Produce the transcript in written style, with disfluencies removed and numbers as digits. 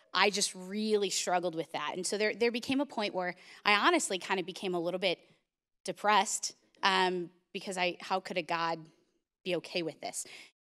I just really struggled with that. And so there became a point where I honestly kind of became a little bit depressed because how could a God be okay with this?